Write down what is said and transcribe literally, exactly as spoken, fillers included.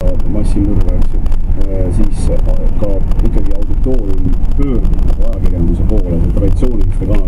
massimurre, eks ju, siis ka ikkagi auditoorium pöördub ajakirjanduse poole traditsiooniliste